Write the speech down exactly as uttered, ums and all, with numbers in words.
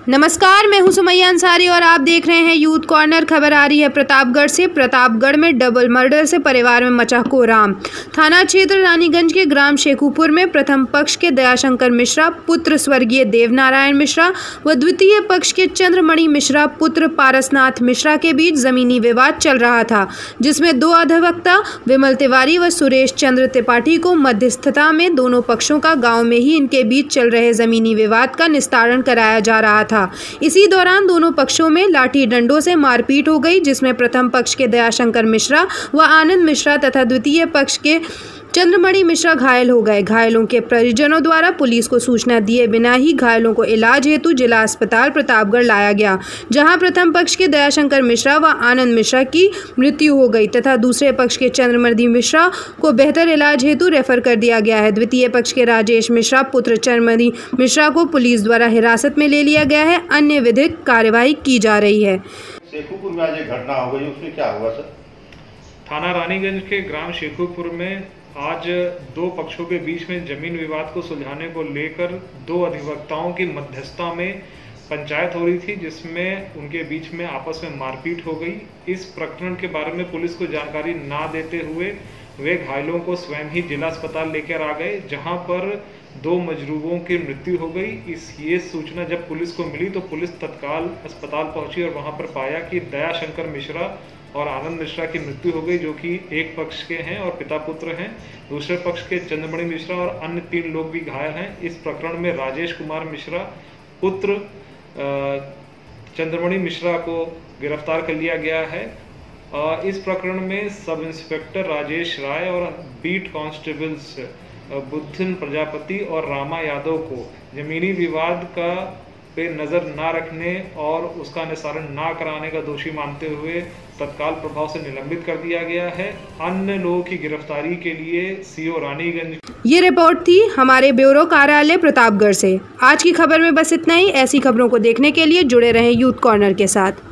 नमस्कार, मैं हूं सुमैया अंसारी और आप देख रहे हैं यूथ कॉर्नर। खबर आ रही है प्रतापगढ़ से। प्रतापगढ़ में डबल मर्डर से परिवार में मचा कोहराम। थाना क्षेत्र रानीगंज के ग्राम शेखुपुर में प्रथम पक्ष के दयाशंकर मिश्रा पुत्र स्वर्गीय देवनारायण मिश्रा व द्वितीय पक्ष के चंद्रमणि मिश्रा पुत्र पारसनाथ मिश्रा के बीच जमीनी विवाद चल रहा था, जिसमें दो अधिवक्ता विमल तिवारी व सुरेश चंद्र त्रिपाठी को मध्यस्थता में दोनों पक्षों का गाँव में ही इनके बीच चल रहे जमीनी विवाद का निस्तारण कराया जा रहा था। इसी दौरान दोनों पक्षों में लाठी डंडों से मारपीट हो गई, जिसमें प्रथम पक्ष के दयाशंकर मिश्रा व आनंद मिश्रा तथा द्वितीय पक्ष के चंद्रमणि मिश्रा घायल हो गए। घायलों के परिजनों द्वारा पुलिस को सूचना दिए बिना ही घायलों को इलाज हेतु जिला अस्पताल प्रतापगढ़ लाया गया, जहां प्रथम पक्ष के दयाशंकर मिश्रा व आनंद मिश्रा की मृत्यु हो गई तथा दूसरे पक्ष के चंद्रमणि मिश्रा को बेहतर इलाज हेतु रेफर कर दिया गया है। द्वितीय पक्ष के राजेश मिश्रा पुत्र चंद्रमणि मिश्रा को पुलिस द्वारा हिरासत में ले लिया गया है। अन्य विधिक कार्यवाही की जा रही है। शेखुपुर में आज एक घटना हो गई, उसमें क्या हुआ सर? थाना रानीगंज के ग्राम शेखुपुर में आज दो पक्षों के बीच में जमीन विवाद को सुलझाने को लेकर दो अधिवक्ताओं की मध्यस्थता में पंचायत हो रही थी, जिसमें उनके बीच में आपस में मारपीट हो गई। इस प्रकरण के बारे में पुलिस को जानकारी ना देते हुए वे घायलों को स्वयं ही जिला अस्पताल लेकर आ गए, जहां पर दो मजरूबों की मृत्यु हो गई। इस ये सूचना जब पुलिस को मिली तो पुलिस तत्काल अस्पताल पहुंची और वहां पर पाया कि दयाशंकर मिश्रा और आनंद मिश्रा की मृत्यु हो गई, जो कि एक पक्ष के हैं और पिता पुत्र हैं। दूसरे पक्ष के चंद्रमणि मिश्रा और अन्य तीन लोग भी घायल हैं। इस प्रकरण में राजेश कुमार मिश्रा पुत्र चंद्रमणि मिश्रा को गिरफ्तार कर लिया गया है। इस प्रकरण में सब इंस्पेक्टर राजेश राय और बीट कांस्टेबल्स बुद्धिन प्रजापति और रामा यादव को जमीनी विवाद का पे नज़र ना रखने और उसका निस्तारण ना कराने का दोषी मानते हुए तत्काल प्रभाव से निलंबित कर दिया गया है। अन्य लोगों की गिरफ्तारी के लिए सीओ रानीगंज। ये रिपोर्ट थी हमारे ब्यूरो कार्यालय प्रतापगढ़ से। आज की खबर में बस इतना ही। ऐसी खबरों को देखने के लिए जुड़े रहें यूथ कॉर्नर के साथ।